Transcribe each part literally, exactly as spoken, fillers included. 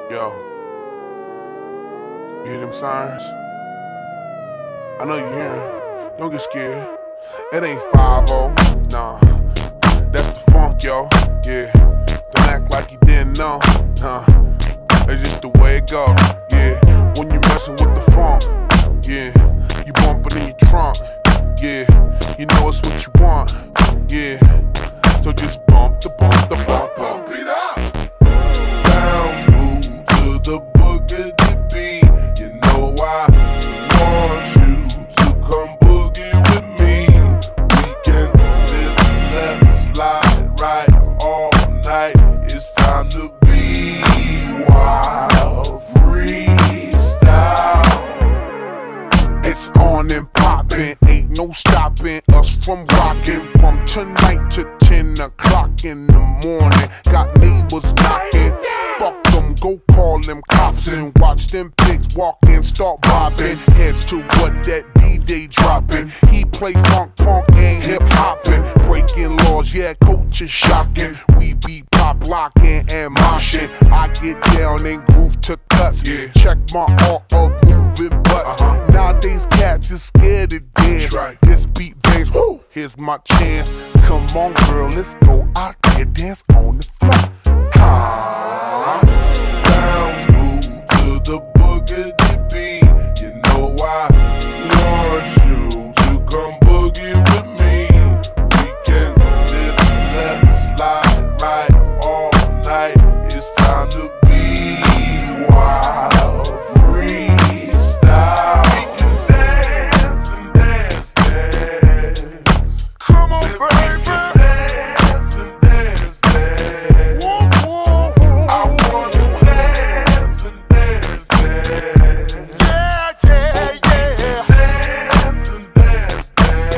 Yo, you hear them sirens? I know you hear them. Don't get scared. It ain't five oh, nah. That's the funk, yo. Yeah. Don't act like you didn't know. Nah. It's just the way it go. Yeah. When you messing with the funk, yeah. You bumping in your trunk, yeah. You know it's what you want, yeah. So just bump the bump the bump, bump it up. Bounce, move to the boogity beat. You know I want you to come boogie with me. We can live, left, slide, right all night. It's time to be wild, freestyle. It's on and poppin', ain't no stopping us from rockin'. From tonight to ten o'clock in the morning. Got neighbors knocking, fuck them, go call them cops and watch them pigs walk in, start bobbing heads to what that D J dropping. He play funk, punk, and hip hopping, breaking laws, yeah, coach is shocking. We be pop locking and moshing. I get down and groove to cuts, yeah. Check my art of moving butts. Uh-huh. Nowadays cats is scared to dance. Right. This beat bangs, whoo, here's my chance. Come on girl, let's go out there, dance on the floor. Ha. Bounce, move to the boogity beat. You know I want you to come boogie with me. We can live, left, slide, right all night. It's time to be wild, freestyle. We can dance and dance, dance. Come on, baby. Dance and dance, dance. Whoa, whoa, whoa. I wanna dance and dance, dance. Yeah, yeah, yeah. Dance and dance,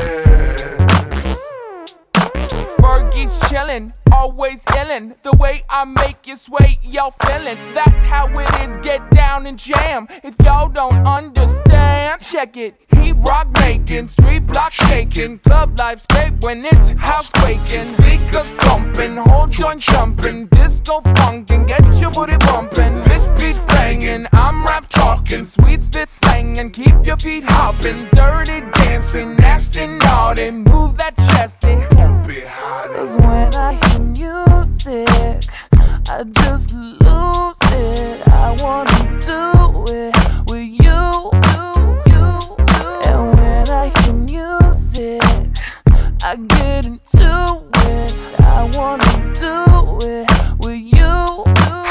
dance. Fergie's chillin', always illin'. The way I make you sway, y'all feelin'. That's how it is, get down and jam. If y'all don't understand, check it. He rock making, street block shaking, club life straight when it's house quaking. Speakers thumping, whole joint jumping, disco funkin', get your booty bumpin'. This beat's bangin', I'm rap talking, sweet spit slangin', keep your feet hoppin', dirty dancing, nasty naughty, move that chesty. Cause when I hear music, I just lose it. I wanna do it with you, you, you, you. And when I hear music, I get into it. I wanna do it with you, you.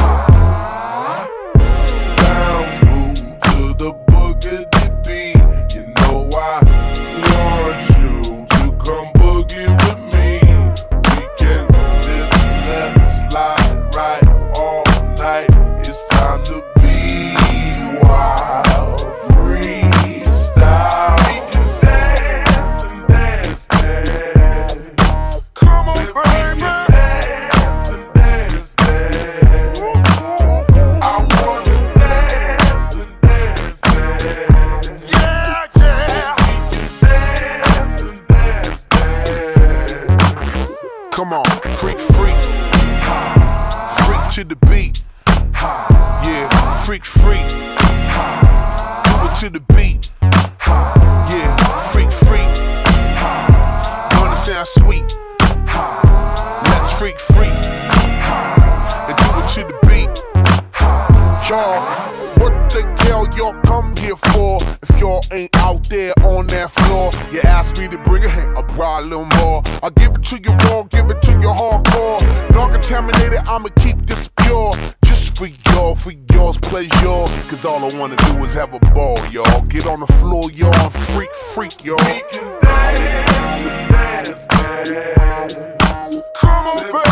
Bounce, move to the boogity beat. You know I want you to come boogie with me. We can live, left, slide, right all night. It's time to be wild, freestyle. We can dance and dance, dance. Come on, baby. Dance and dance, dance. I wanna dance and dance, dance. Yeah, yeah. We can dance and dance, dance. Come on, freak, freak. Freak to the beat. Yeah, freak, freak. Do it to the beat. Yeah, freak, freak. Gonna sound sweet. Let's freak, freak. And do it to the beat. Y'all, what the hell y'all come here for? If y'all ain't out there on that floor, you ask me to bring it, hey, I brought a little more. I'll give it to you raw, give it to you hardcore. Non-contaminated, I'ma keep this pure. Just for y'all, for y'all's pleasure. Cause all I wanna do is have a ball, y'all. Get on the floor, y'all, freak, freak, y'all. We can dance, dance, dance. Come on, baby.